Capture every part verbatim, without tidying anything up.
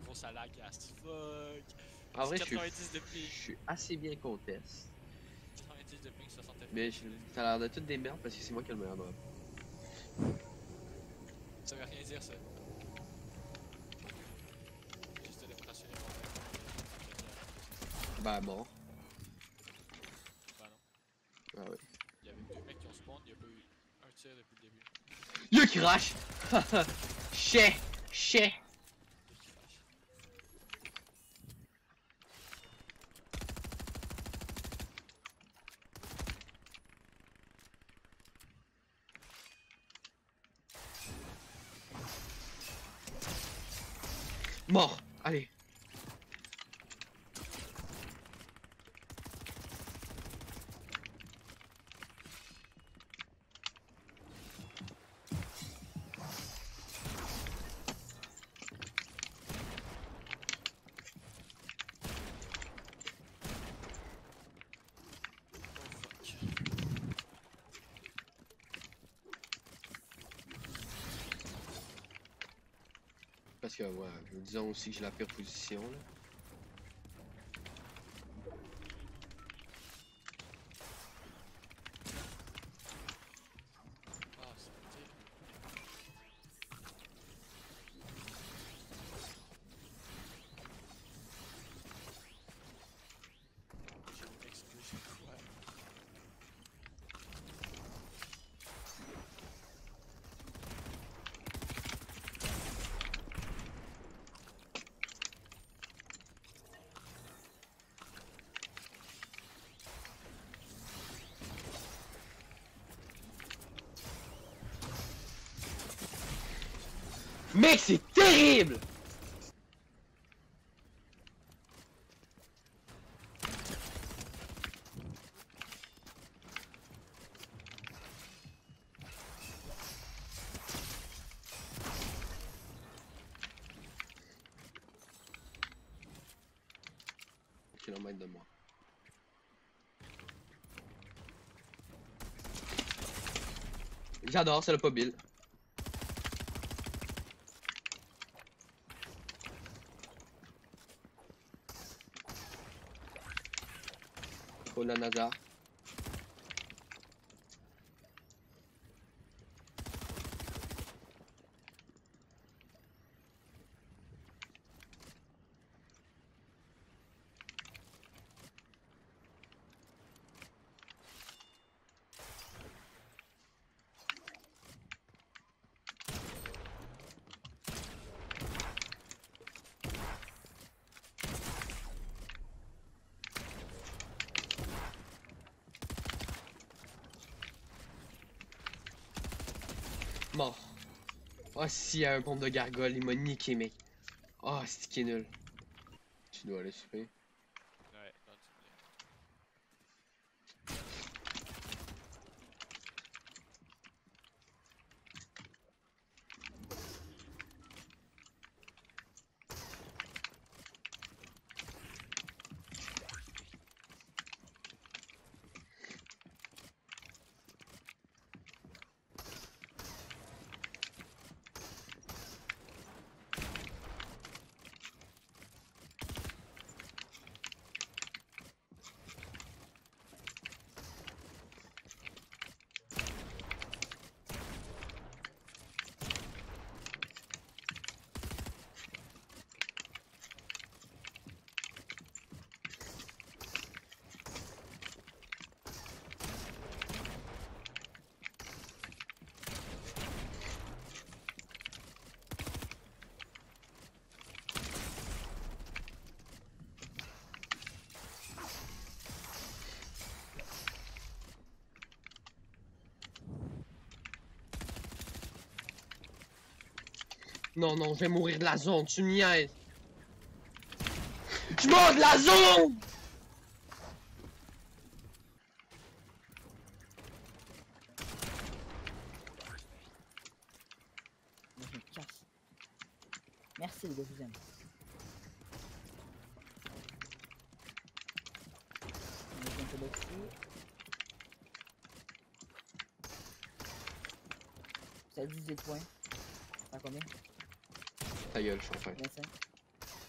gros ça lag as fuck. En vrai, je suis, quatre-vingt-dix de ping. je suis assez bien contest. quatre-vingt-dix de ping, soixante F P S. Mais je- ça a l'air de toutes des merdes parce que c'est moi qui ai le meilleur drop. Ça veut rien dire ça. Juste de démonstrationner mon deck. Ben mort. Bah non. Ah ouais. Il y avait deux mecs qui ont spawn, il y a pas eu un tir depuis le début. Yo crash! Chais! Chais! Deux qui flash. Mort! Allez! Oh fuck. Parce que, ouais, disons aussi que j'ai la pire position, là. Ah, c'est pété. J'ai explosé quoi? Mec, c'est terrible! Kilomètre de moi. J'adore, c'est le pas Bill. Pour la NASA. Mort. Oh, si, il y a un pompe de gargole, il m'a niqué, mec. Oh, c'est qui est nul. Tu dois aller souper. Ouais, quand tu voulais. Non, non, je vais mourir de la zone, tu me niaises. Je meurs de la zone! Moi je me casse. Merci les gars, je vous aime. On est un peu là-dessus. Ça a dix-huit points. T'as combien? Ta gueule, je suis en fin. vingt-cinq.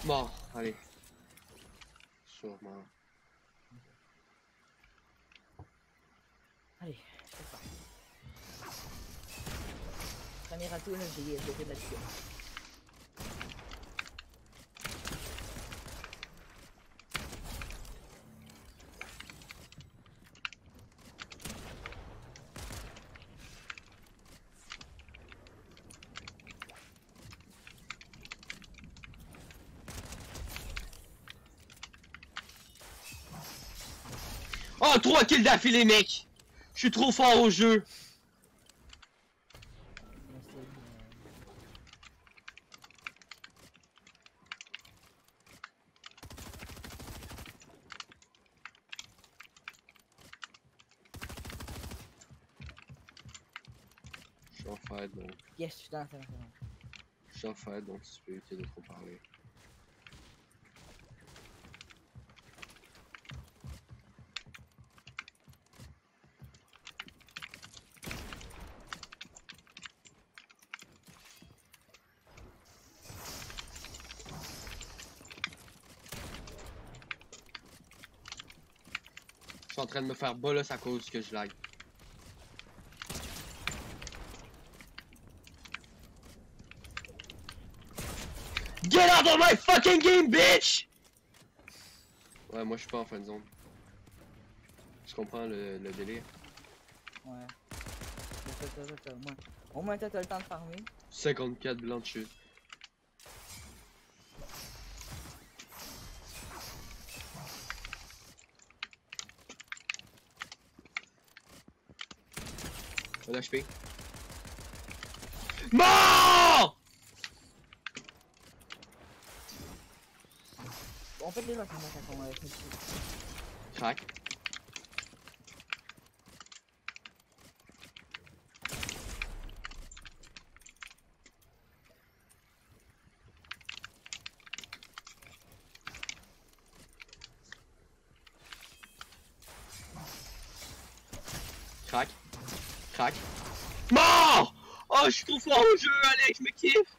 Bon, allez. Sûrement. Allez, je fais ça. Premier atout, là, j'ai j'ai fait de la vidéo. Oh, trois kills d'affilée, mec! Je suis trop fort au jeu! Je suis en fait, donc. Yes, je suis dans la salle. Je suis en fait, donc si tu peux éviter de trop parler. Je suis en train de me faire bolos à cause que je lag. Get out of my fucking game, bitch! Ouais, moi je suis pas en fin de zone. Je comprends le, le délire. Ouais. Attends, attends, attends, au moins. Au moins, t'as le temps de farmer. cinquante-quatre blancs de chute. un H P. Mort! En fait, les gens qui montent quand on va faire Crac. Crac. Crac. Mort! Oh, je suis trop fort au jeu, Alex, je me kiffe!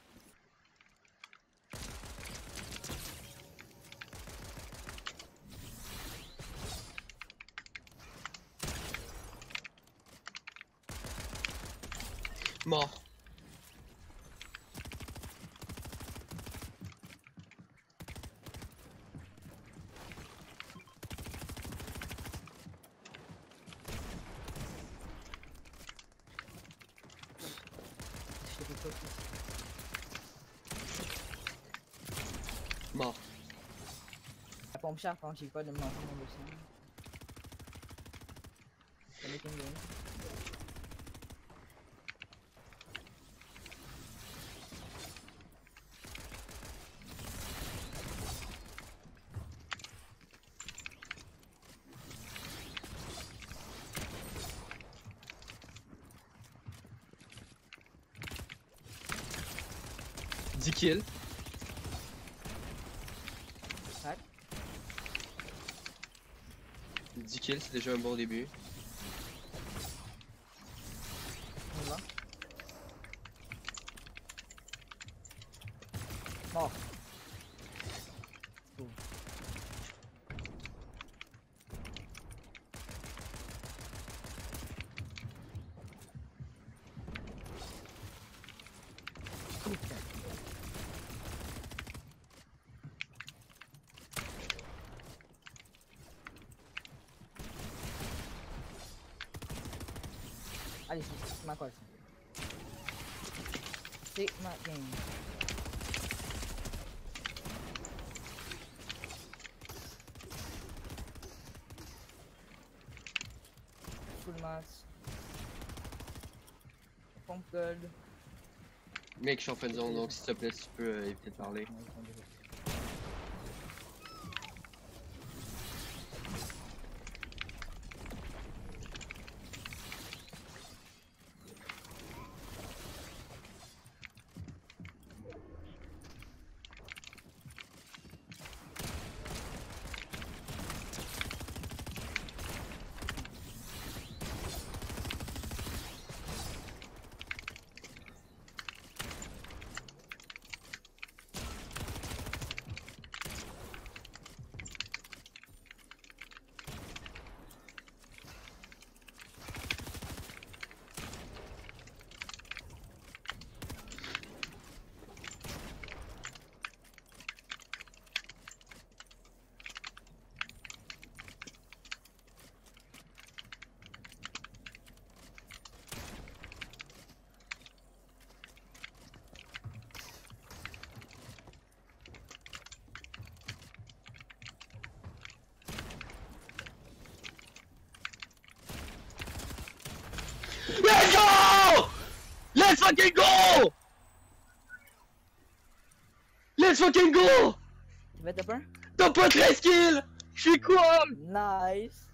Mort. je te fais pas plus. Mort. La pompe char quand j'ai pas de manger mon dessin. Ça m'étonne bien. dix kills. Crac. dix kills, c'est déjà un bon début. On va. Mort. Cool. Putain. Allez, c'est ma colle. C'est ma game. Full mass. Pompe gold. Mec, je suis en fin de zone, donc s'il te plaît, si tu peux euh, éviter de parler. Ouais, ils sont désolés. Let's go! Let's fucking go! Let's fucking go! Tu mets top un? T'as pas treize kills! J'suis quoi? Nice!